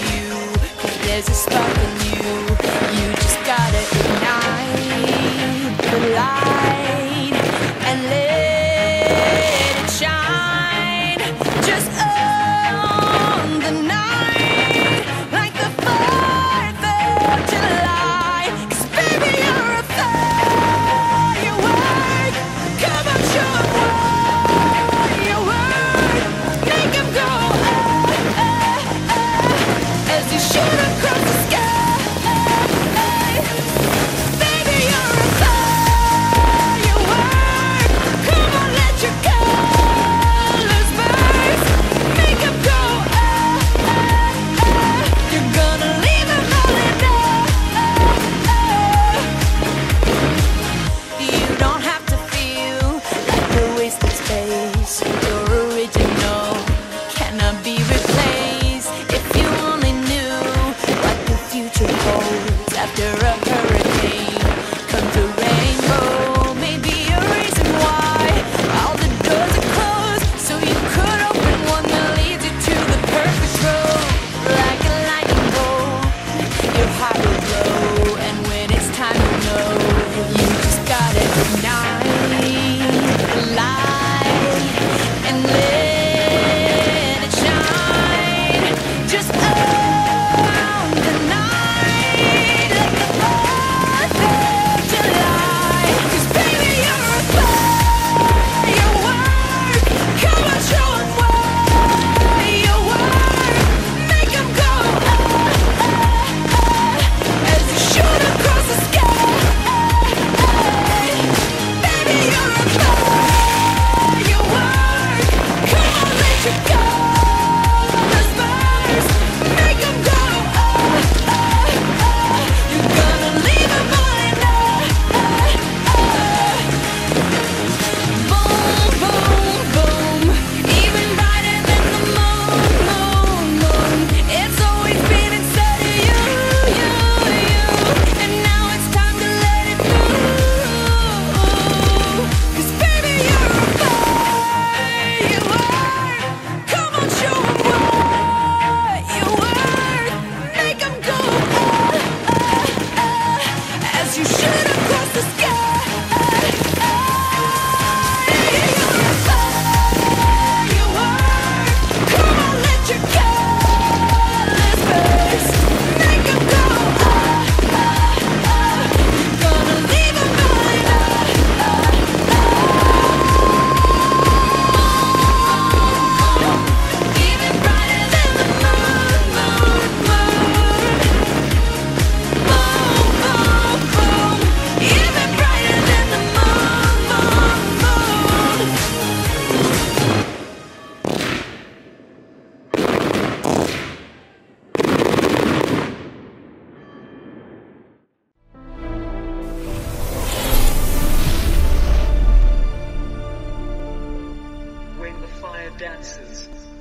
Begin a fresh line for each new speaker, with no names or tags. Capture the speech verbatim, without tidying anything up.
you, 'cause there's a spark in you. You just gotta ignite the light and let it shine. Just own the night like the fourth of July. 'Cause baby, you're a firework. Come on, show 'em what you work. Make 'em go ah, ah, ah, as you shoot across the sky. Baby, you're a firework. Come on, let your colors burst. Make 'em go ah, ah, ah. You're gonna leave 'em all in awe. You don't have to feel like a wasted space. You're original, cannot be replaced. If you only knew what the future holds after a hurricane comes a rainbow. Maybe a reason why all the doors are closed, so you could open one that leads you to the perfect road. Like a lightning bolt, your heart will glow, and when it's time to know, you just gotta ignite the light and let it shine. Just own the night like the fourth of July. 'Cause baby, you're a firework. Come on, show 'em what you work. Make 'em go ah, ah, ah, as you shoot across the sky. Baby, you're a firework. Come on, let your colors burst. Make 'em go ah, ah, ah. You're gonna leave 'em all in awe. Boom, boom, boom. Even brighter than the moon, moon, moon. It's always been inside of you, you, you. And now it's time to let it through. 'Cause baby, you're a firework. Come on, show 'em what you work. Make 'em go ah, ah, ah, as you shoot across the sky. You're a firework. Come on, let your colors burst. Make 'em go ah, ah, ah. You're gonna leave 'em all in awe. Even brighter than the moon, moon, moon. Boom, boom, boom. Even brighter than the moon, moon, moon.
When the fire dances.